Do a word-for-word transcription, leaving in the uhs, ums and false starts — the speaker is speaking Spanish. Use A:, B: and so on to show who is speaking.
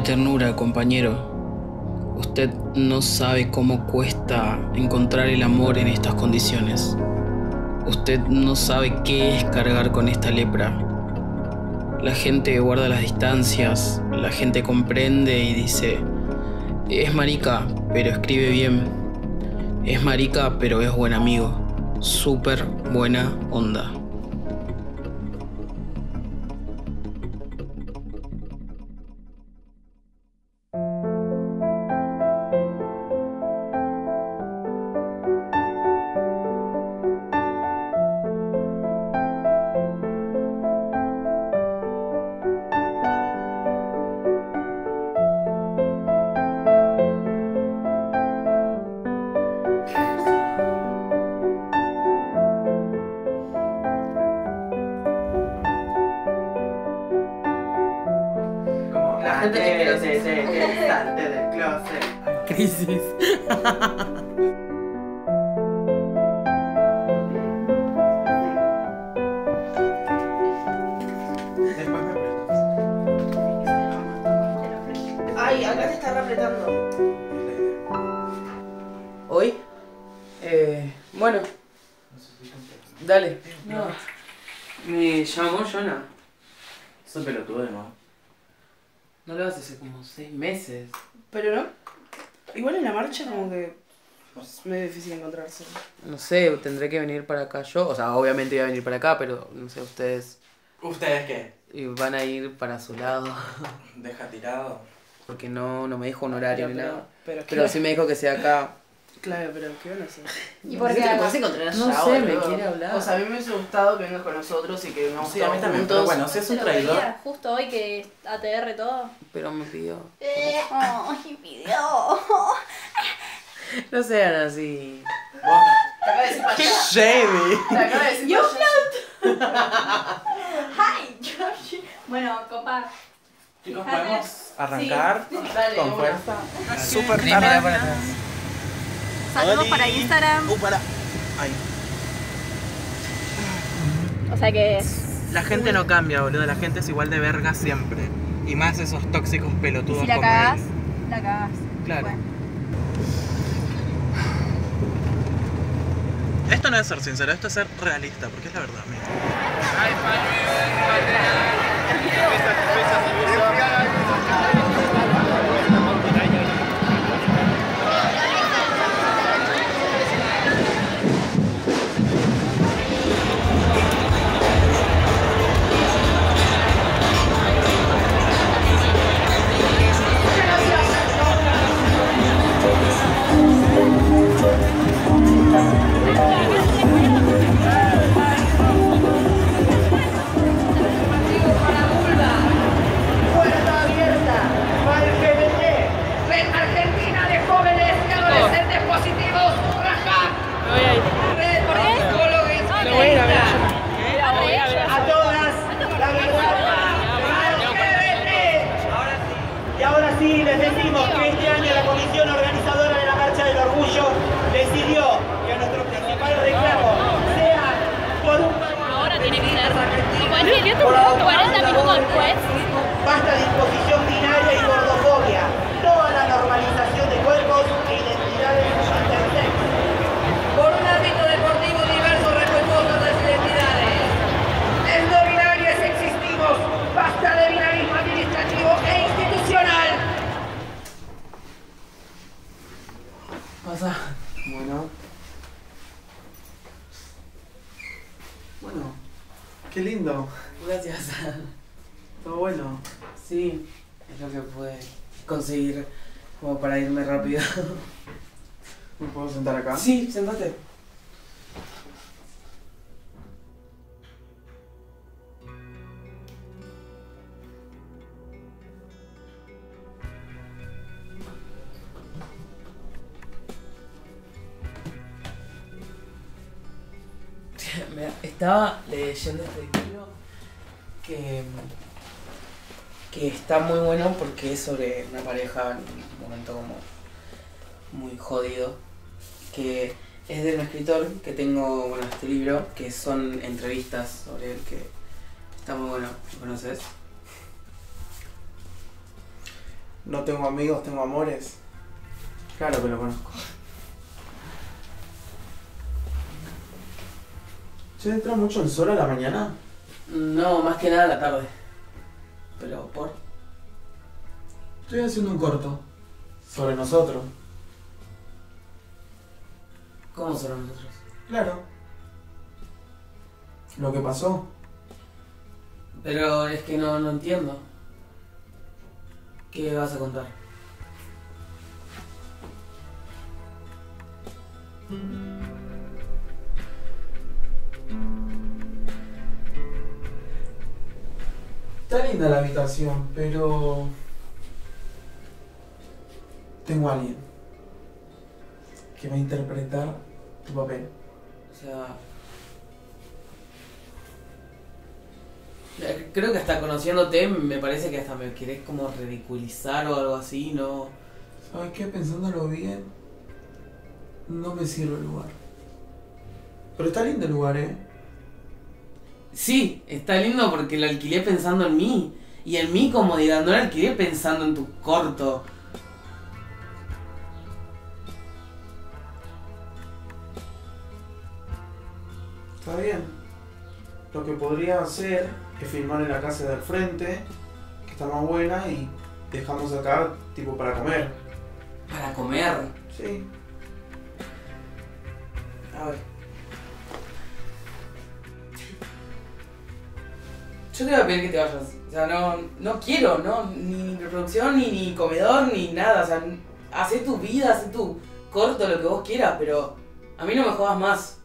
A: ternura, compañero. Usted no sabe cómo cuesta encontrar el amor en estas condiciones. Usted no sabe qué es cargar con esta lepra. La gente guarda las distancias, la gente comprende y dice: es marica, pero escribe bien. Es marica, pero es buen amigo. Súper buena onda.
B: La gente que quiere ser, ser, que salte del closet.
C: Crisis.
B: Después me apretas. Ay, acá te está apretando.
C: ¿Hoy? Eh, bueno, dale.
B: No.
C: Me llamó Jonah.
D: Eso pelotudo de nuevo.
C: No lo hace hace como seis meses.
E: Pero no. Igual en la marcha como que es medio difícil encontrarse.
C: No sé, tendré que venir para acá yo. O sea, obviamente iba a venir para acá, pero no sé, ustedes
D: ¿Ustedes qué?
C: y van a ir para su lado.
D: Deja tirado.
C: Porque no, no me dijo un horario
E: Pero,
C: ni
E: pero,
C: nada.
E: pero, ¿qué
C: Pero
E: va-
C: sí me dijo que sea acá.
E: Claro, pero ¿qué van a hacer?
F: ¿Y por qué
E: te
F: acá?
E: puedes encontrar allá,
C: No sé, me
E: boludo.
C: quiere hablar.
E: O sea, a mí me hubiese gustado que vengas con nosotros y que vengamos
D: Sí, a mí
E: todos
D: también,
E: juntos.
D: pero bueno, si es un
F: ¿Se lo
D: traidor.
F: veía justo hoy que A T R todo?
C: Pero me pidió.
F: Eh, ay, pidió.
C: No sean así.
E: Te acaba de decir para
D: ¡Qué
E: allá.
D: shady!
E: Te acaba de decir
F: Yo
E: para allá.
F: Ay, George. Bueno, copa.
D: Chicos,
F: Fíjate.
D: ¿podemos arrancar
E: Sí. Dale,
D: con
E: una.
D: fuerza? Súper
C: Primera
D: tarde.
C: para atrás.
F: Saludos para Instagram.
D: Uh, para. Ay.
F: O sea que.
D: La gente no cambia, boludo. La gente es igual de verga siempre. Y más esos tóxicos
F: Y
D: pelotudos
F: si la
D: como
F: cagás,
D: él.
F: la cagás.
D: Claro.
F: Bueno.
D: Esto no es ser sincero, esto es ser realista, porque es la verdad, amigo.
B: Puerta abierta para el G B T. Red Argentina de jóvenes y adolescentes positivos. Raja. Red por psicólogos incluidas. A todas, la verdad. Al G B T. Y ahora sí les decimos que este año la comisión organizadora de la Marcha del Orgullo decidió que nuestro principal reclamo sea por un
F: Ahora tiene que ser.
B: Argentina, por
F: cuarenta minutos después.
B: basta de imposición binaria y gordofobia. Toda la normalización de cuerpos e identidades intersex. Por un ámbito deportivo diverso respetuoso de las identidades. En no binarias existimos. Basta de binarismo administrativo e institucional.
C: Pasa. Bueno. Bueno,
D: Qué lindo.
C: gracias.
D: Todo bueno.
C: Sí, es lo que pude conseguir como para irme rápido.
D: ¿Me puedo sentar acá?
C: Sí, sentate. Mira, estaba leyendo este libro que, que está muy bueno porque es sobre una pareja en un momento como muy jodido, que es de un escritor que tengo, bueno, este libro, que son entrevistas sobre él, que está muy bueno. ¿Lo conoces? No tengo amigos, tengo amores. Claro que lo conozco. ¿Se entra mucho el sol a la mañana?
E: No, más que nada a la tarde. Pero por...
C: Estoy haciendo un corto sobre nosotros.
E: ¿Cómo somos nosotros?
C: Claro. Lo que pasó.
E: Pero es que no, no entiendo. ¿Qué vas a contar?
C: Está linda la habitación, pero... tengo a alguien que va a interpretar tu papel.
E: O sea... Creo que hasta conociéndote me parece que hasta me querés como ridiculizar o algo así, ¿no?
C: ¿Sabes qué? Pensándolo bien, no me sirve el lugar. Pero está lindo el lugar, ¿eh?
E: Sí, está lindo porque lo alquilé pensando en mí. Y en mi comodidad, no lo alquilé pensando en tu corto.
C: Está bien. Lo que podría hacer es filmar en la casa del frente, que está más buena, y dejamos acá tipo para comer.
E: ¿Para comer?
C: Sí.
E: A ver. Yo te voy a pedir que te vayas. O sea, no, no quiero, ¿no? Ni reproducción, ni, ni comedor, ni nada. O sea, hacé tu vida, hacé tu corto, lo que vos quieras, pero a mí no me jodas más.